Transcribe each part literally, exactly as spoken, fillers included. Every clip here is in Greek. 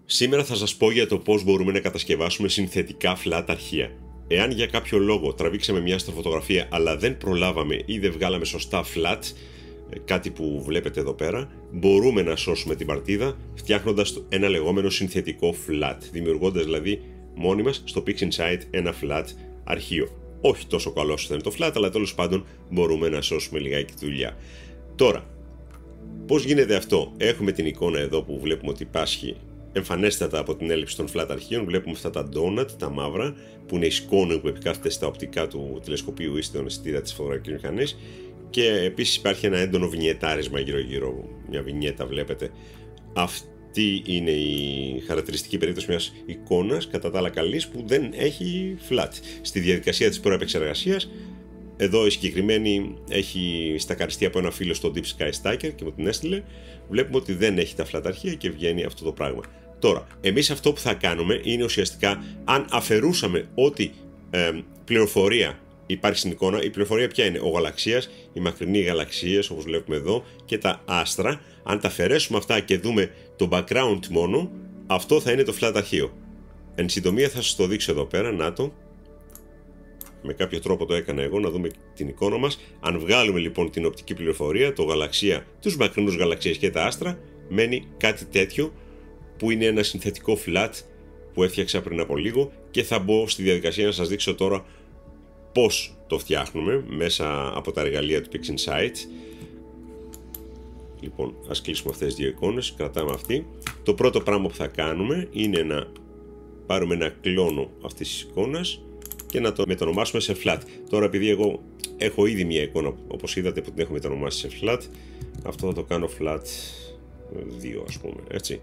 Σήμερα θα σας πω για το πώς μπορούμε να κατασκευάσουμε συνθετικά flat αρχεία. Εάν για κάποιο λόγο τραβήξαμε μια αστροφωτογραφία αλλά δεν προλάβαμε ή δεν βγάλαμε σωστά flat, κάτι που βλέπετε εδώ πέρα, μπορούμε να σώσουμε την παρτίδα φτιάχνοντας ένα λεγόμενο συνθετικό flat, δημιουργώντας δηλαδή μόνοι μας στο PixInsight ένα flat αρχείο. Όχι τόσο καλό όσο θα είναι το flat, αλλά τέλος πάντων μπορούμε να σώσουμε λιγάκι τη δουλειά. Τώρα, πώς γίνεται αυτό? Έχουμε την εικόνα εδώ που βλέπουμε ότι πάσχει εμφανέστατα από την έλλειψη των flat αρχείων. Βλέπουμε αυτά τα donut, τα μαύρα, που είναι η σκόνη που επικάθεται στα οπτικά του τηλεσκοπίου ή στον αισθητήρα της φωτογραφικής μηχανής. Και επίσης υπάρχει ένα έντονο βινιετάρισμα γύρω-γύρω, μια βινιέτα βλέπετε. Αυτή είναι η χαρακτηριστική περίπτωση μιας εικόνας, κατά τα άλλα καλής, που δεν έχει flat. Στη διαδικασία της προεπεξεργασίας, εδώ η συγκεκριμένη έχει στακαριστεί από ένα φίλο στο Deep Sky Stacker και μου την έστειλε. Βλέπουμε ότι δεν έχει τα flat αρχεία και βγαίνει αυτό το πράγμα. Τώρα, εμείς αυτό που θα κάνουμε είναι ουσιαστικά, αν αφαιρούσαμε ό,τι ε, πληροφορία υπάρχει στην εικόνα, η πληροφορία ποια είναι? Ο γαλαξίας, οι μακρινοί γαλαξίες όπως βλέπουμε εδώ και τα άστρα. Αν τα αφαιρέσουμε αυτά και δούμε το background μόνο, αυτό θα είναι το flat αρχείο. Εν συντομία θα σας το δείξω εδώ πέρα, να το. Με κάποιο τρόπο το έκανα εγώ, να δούμε την εικόνα μας. Αν βγάλουμε λοιπόν την οπτική πληροφορία, το γαλαξία, τους μακρινούς γαλαξίες και τα άστρα, μένει κάτι τέτοιο που είναι ένα συνθετικό flat που έφτιαξα πριν από λίγο και θα μπω στη διαδικασία να σας δείξω τώρα πώς το φτιάχνουμε μέσα από τα εργαλεία του PixInsight. Λοιπόν, ας κλείσουμε αυτές τις δύο εικόνες, κρατάμε αυτή. Το πρώτο πράγμα που θα κάνουμε είναι να πάρουμε ένα κλόνο αυτής της εικόνας και να το μετονομάσουμε σε flat. Τώρα, επειδή εγώ έχω ήδη μια εικόνα, όπως είδατε, που την έχω μετονομάσει σε flat, αυτό θα το κάνω flat δύο, ας πούμε, έτσι.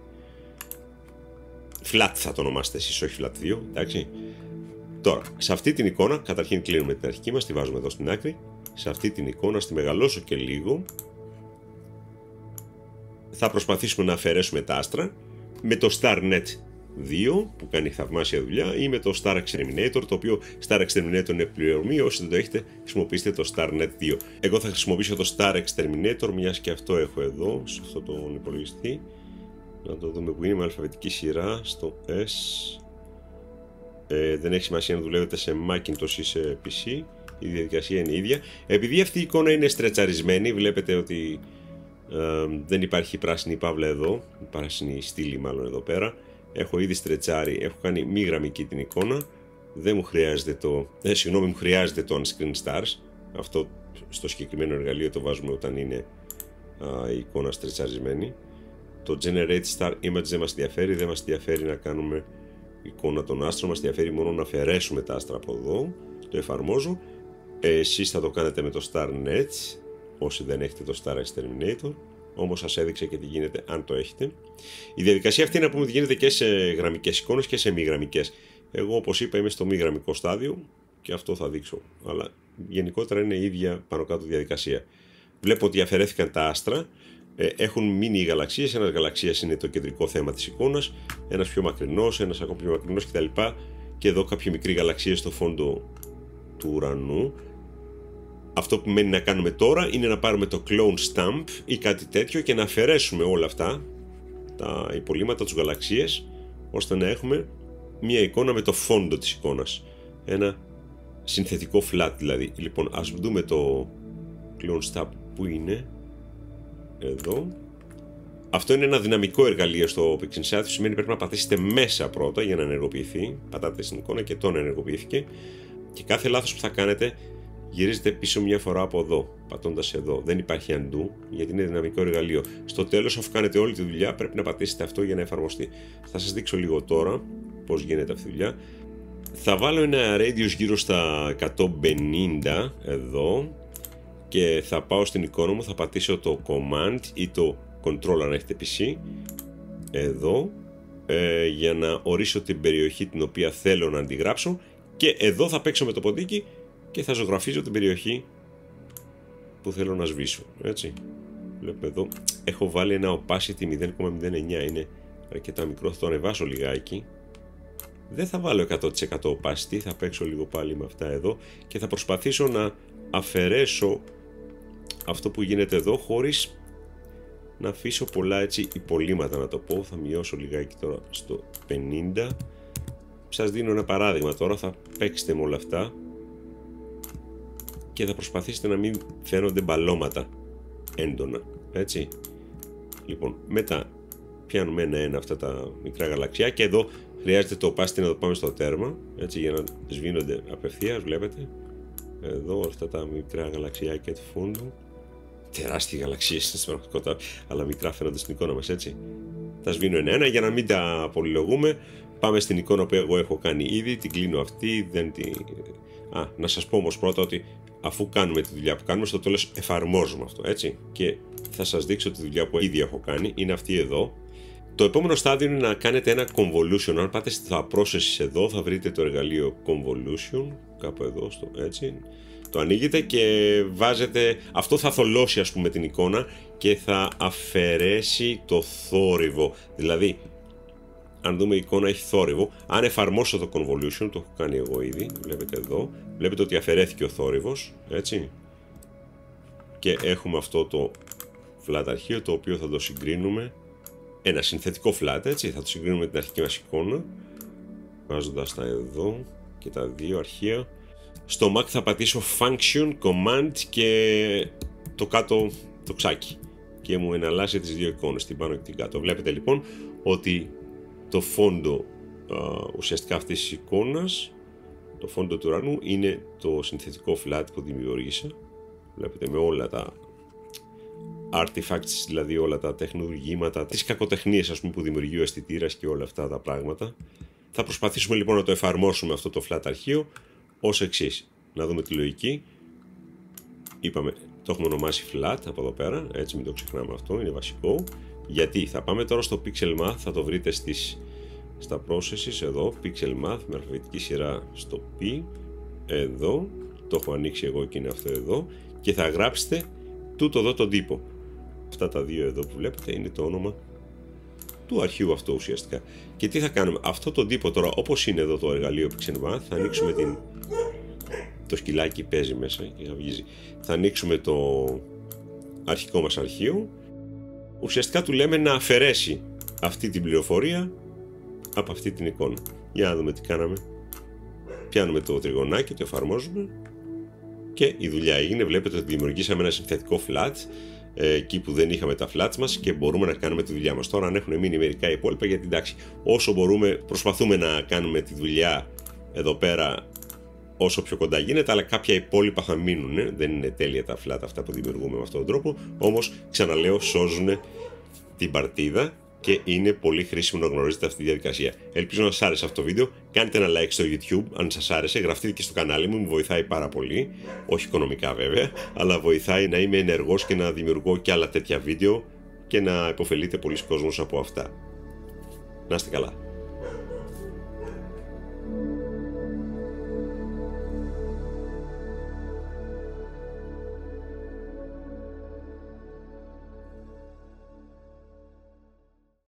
Flat θα το ονομάσετε εσείς, όχι flat δύο, εντάξει. Τώρα, σε αυτή την εικόνα, καταρχήν κλείνουμε την αρχική μας, τη βάζουμε εδώ στην άκρη. Σε αυτή την εικόνα, στη μεγαλώσω και λίγο. Θα προσπαθήσουμε να αφαιρέσουμε τα άστρα με το StarNet δύο που κάνει θαυμάσια δουλειά, ή με το Star Exterminator, το οποίο Star Exterminator είναι πληρωμή. Όσοι δεν το έχετε, χρησιμοποιήστε το StarNet δύο. Εγώ θα χρησιμοποιήσω το Star Exterminator, μιας και αυτό έχω εδώ, σε αυτό τον υπολογιστή. Να το δούμε που είναι, με αλφαβητική σειρά, στο S. Ε, δεν έχει σημασία να δουλεύετε σε Macintosh ή σε πι σι, η διαδικασία είναι η ίδια. Επειδή αυτή η εικόνα είναι στρετσαρισμένη, βλέπετε ότι ε, δεν υπάρχει πράσινη παύλα εδώ, πράσινη στήλη μάλλον εδώ πέρα. Έχω ήδη στρετσάρει, έχω κάνει μη γραμμική την εικόνα. Δεν μου χρειάζεται το, ε, συγγνώμη, μου χρειάζεται το On-Screen Stars. Αυτό στο συγκεκριμένο εργαλείο το βάζουμε όταν είναι α, η εικόνα στρετσαρισμένη. Το Generate Star Image δεν μας ενδιαφέρει, δεν μας ενδιαφέρει να κάνουμε εικόνα των άστρων, μας ενδιαφέρει μόνο να αφαιρέσουμε τα άστρα από εδώ. Το εφαρμόζω. Ε, εσείς θα το κάνετε με το StarNet, όσοι δεν έχετε το Star Exterminator. Όμως σας έδειξα και τι γίνεται αν το έχετε. Η διαδικασία αυτή είναι να πούμε ότι γίνεται και σε γραμμικές εικόνες και σε μη γραμμικές. Εγώ, όπως είπα, είμαι στο μη γραμμικό στάδιο και αυτό θα δείξω. Αλλά γενικότερα είναι η ίδια πάνω κάτω διαδικασία. Βλέπω ότι αφαιρέθηκαν τα άστρα. Ε, έχουν μείνει οι γαλαξίες. Ένας γαλαξίας είναι το κεντρικό θέμα της εικόνας. Ένας πιο μακρινός, ένας ακόμα πιο μακρινός κτλ. Και εδώ κάποιοι μικροί γαλαξίες στο φόντο του ουρανού. Αυτό που μένει να κάνουμε τώρα είναι να πάρουμε το clone stamp ή κάτι τέτοιο και να αφαιρέσουμε όλα αυτά τα υπολείμματα, τους γαλαξίες, ώστε να έχουμε μια εικόνα με το φόντο της εικόνας. Ένα συνθετικό flat δηλαδή. Λοιπόν, ας δούμε το clone stamp που είναι εδώ. Αυτό είναι ένα δυναμικό εργαλείο στο PixInsight, σημαίνει πρέπει να πατήσετε μέσα πρώτα για να ενεργοποιηθεί. Πατάτε στην εικόνα και τον ενεργοποιήθηκε. Και κάθε λάθος που θα κάνετε γυρίζετε πίσω μια φορά από εδώ, πατώντας εδώ. Δεν υπάρχει undo, γιατί είναι δυναμικό εργαλείο. Στο τέλος, αφού κάνετε όλη τη δουλειά, πρέπει να πατήσετε αυτό για να εφαρμοστεί. Θα σας δείξω λίγο τώρα πώς γίνεται αυτή η δουλειά. Θα βάλω ένα radius γύρω στα εκατόν πενήντα εδώ και θα πάω στην εικόνα μου, θα πατήσω το command ή το control αν έχετε πι σι εδώ ε, για να ορίσω την περιοχή την οποία θέλω να αντιγράψω και εδώ θα παίξω με το ποντίκι και θα ζωγραφίζω την περιοχή που θέλω να σβήσω, έτσι. Βλέπουμε εδώ, έχω βάλει ένα opacity μηδέν κόμμα μηδέν εννιά, είναι αρκετά μικρό, θα το ανεβάσω λιγάκι. Δεν θα βάλω εκατό τοις εκατό opacity, θα παίξω λίγο πάλι με αυτά εδώ και θα προσπαθήσω να αφαιρέσω αυτό που γίνεται εδώ χωρίς να αφήσω πολλά έτσι υπολείμματα, να το πω. Θα μειώσω λιγάκι τώρα στο πενήντα. Σας δίνω ένα παράδειγμα τώρα, θα παίξετε με όλα αυτά και θα προσπαθήσετε να μην φαίνονται μπαλώματα έντονα, έτσι. Λοιπόν, μετά πιάνουμε ένα-ένα αυτά τα μικρά γαλαξιά και εδώ χρειάζεται το opacity να το πάμε στο τέρμα, έτσι, για να σβήνονται απευθείας, βλέπετε. Εδώ αυτά τα μικρά γαλαξιάκια του φόντου. Τεράστιοι γαλαξίες στην πραγματικότητα, αλλά μικρά φαίνονται στην εικόνα μας, έτσι. Τα σβήνω ένα-ένα για να μην τα πολυλογούμε. Πάμε στην εικόνα που εγώ έχω κάνει ήδη, την κλείνω αυτή, δεν την... Α, να σας πω όμως πρώτα ότι αφού κάνουμε τη δουλειά που κάνουμε, στο τέλος εφαρμόζουμε αυτό, έτσι. Και θα σας δείξω τη δουλειά που ήδη έχω κάνει, είναι αυτή εδώ. Το επόμενο στάδιο είναι να κάνετε ένα convolution. Αν πάτε στα processes εδώ, θα βρείτε το εργαλείο convolution, κάπου εδώ, στο, έτσι. Το ανοίγετε και βάζετε, αυτό θα θολώσει ας πούμε την εικόνα και θα αφαιρέσει το θόρυβο. Δηλαδή, αν δούμε η εικόνα έχει θόρυβο, αν εφαρμόσω το convolution, το έχω κάνει εγώ ήδη, βλέπετε εδώ, βλέπετε ότι αφαιρέθηκε ο θόρυβος, έτσι. Και έχουμε αυτό το flat αρχείο, το οποίο θα το συγκρίνουμε, ένα συνθετικό flat, έτσι, θα το συγκρίνουμε με την αρχική μας εικόνα, βάζοντας τα εδώ και τα δύο αρχεία. Στο Mac θα πατήσω Function, Command και το κάτω το ξάκι και μου εναλλάσσει τις δύο εικόνες, την πάνω και την κάτω. Βλέπετε λοιπόν ότι το φόντο α, ουσιαστικά αυτής της εικόνας, το φόντο του ουρανού είναι το συνθετικό flat που δημιούργησα. Βλέπετε με όλα τα artifacts, δηλαδή όλα τα τεχνολογήματα, τις κακοτεχνίες ας πούμε που δημιουργεί ο αισθητήρας και όλα αυτά τα πράγματα. Θα προσπαθήσουμε λοιπόν να το εφαρμόσουμε αυτό το flat αρχείο ως εξής. Να δούμε τη λογική. Είπαμε, το έχουμε ονομάσει flat από εδώ πέρα, έτσι μην το ξεχνάμε αυτό, είναι βασικό. Γιατί θα πάμε τώρα στο Pixel Math, θα το βρείτε στις, στα processes εδώ, Pixel Math με αλφαβητική σειρά στο P, εδώ, το έχω ανοίξει εγώ και είναι αυτό εδώ, και θα γράψετε τούτο εδώ τον τύπο. Αυτά τα δύο εδώ που βλέπετε είναι το όνομα του αρχείου αυτό ουσιαστικά. Και τι θα κάνουμε, αυτό τον τύπο τώρα όπως είναι εδώ το εργαλείο Pixel Math, θα ανοίξουμε την... το σκυλάκι παίζει μέσα και γαβγίζει. Θα ανοίξουμε το αρχικό μας αρχείο. Ουσιαστικά του λέμε να αφαιρέσει αυτή την πληροφορία από αυτή την εικόνα. Για να δούμε τι κάναμε. Πιάνουμε το τριγωνάκι, το εφαρμόζουμε και η δουλειά έγινε. Βλέπετε ότι δημιουργήσαμε ένα συνθετικό flat εκεί που δεν είχαμε τα flats μας και μπορούμε να κάνουμε τη δουλειά μας. Τώρα αν έχουν μείνει μερικά υπόλοιπα, γιατί εντάξει, όσο μπορούμε προσπαθούμε να κάνουμε τη δουλειά εδώ πέρα όσο πιο κοντά γίνεται, αλλά κάποια υπόλοιπα θα μείνουν. Ε? Δεν είναι τέλεια τα flat αυτά που δημιουργούμε με αυτόν τον τρόπο, όμως ξαναλέω, σώζουν την παρτίδα και είναι πολύ χρήσιμο να γνωρίζετε αυτή τη διαδικασία. Ελπίζω να σας άρεσε αυτό το βίντεο. Κάντε ένα like στο YouTube αν σας άρεσε, γραφτείτε και στο κανάλι μου, μου βοηθάει πάρα πολύ. Όχι οικονομικά βέβαια, αλλά βοηθάει να είμαι ενεργός και να δημιουργώ και άλλα τέτοια βίντεο και να υποφελείται πολλοί κόσμος από αυτά. Να είστε καλά.